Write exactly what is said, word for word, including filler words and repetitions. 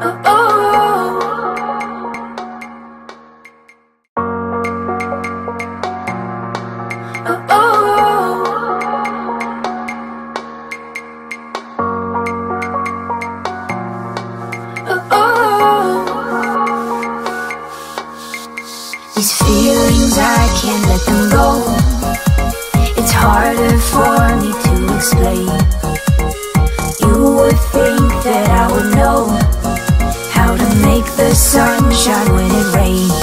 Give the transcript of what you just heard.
These feelings, I can't let them go. It's harder for me to explain. You would think that I would know how to make the sun shine when it rains.